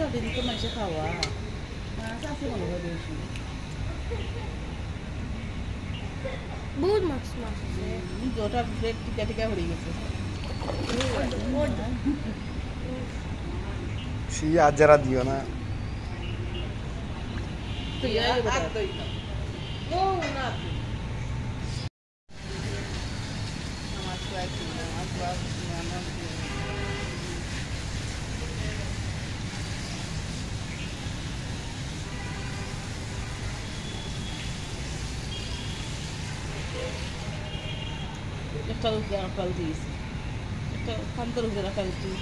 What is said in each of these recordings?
din ko man siya kawa. Nasa si mo ba din siya? বহুত মাছ মাছ আছে দুটা bread টিকা টিকা হয়ে গেছে সি আজ যারা দিও না তুই আয় বড় নো না আমার ট্রাই করব আমার বাস না একটা উজারা পাল দিয়েছি একটা কান্তর উজারা পাল দিই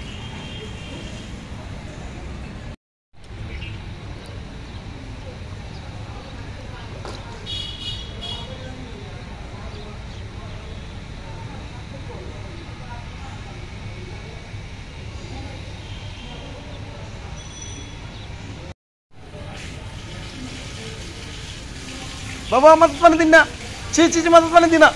বাবা মাছ পানি দিন না ছি ছি ছি মাছ পানি দিন না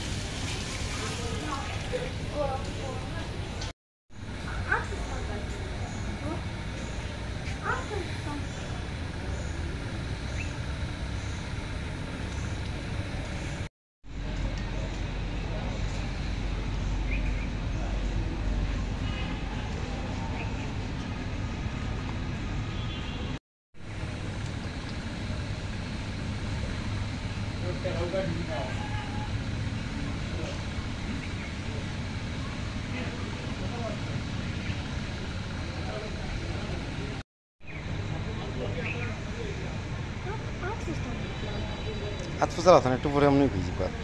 হাত ফুসাল আছে একটু পরে এমনি ভিজি পা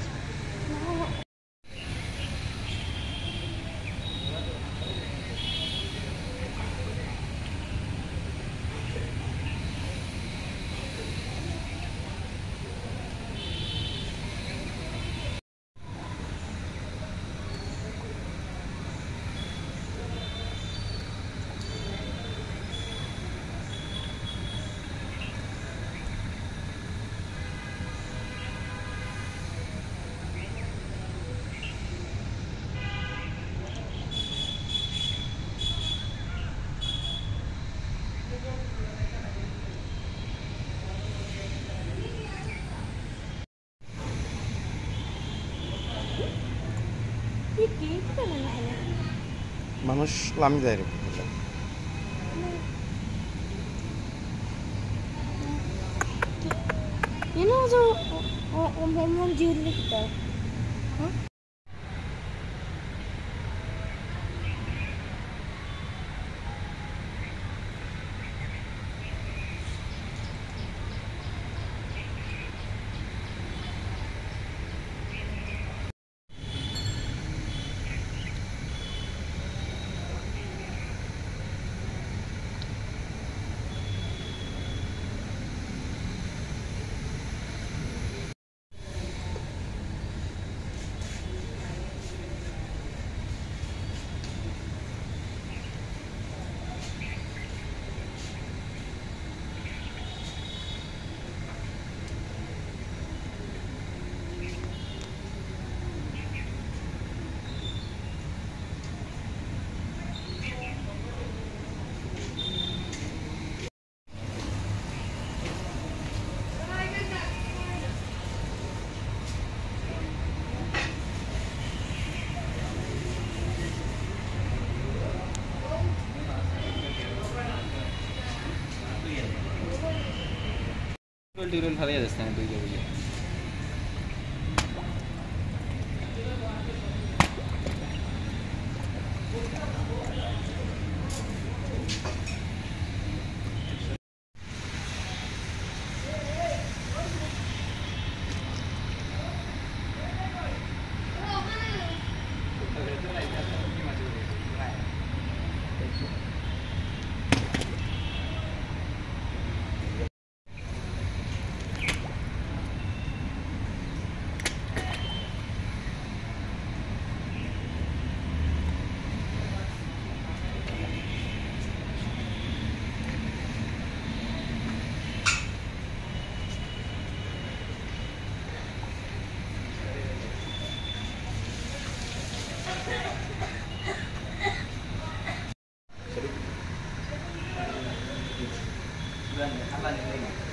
মানুষ লামি যায় রে You know, so on Julie. Tutorial ভালোই যাচ্ছে না তুই যাবি Bulan, halal ini.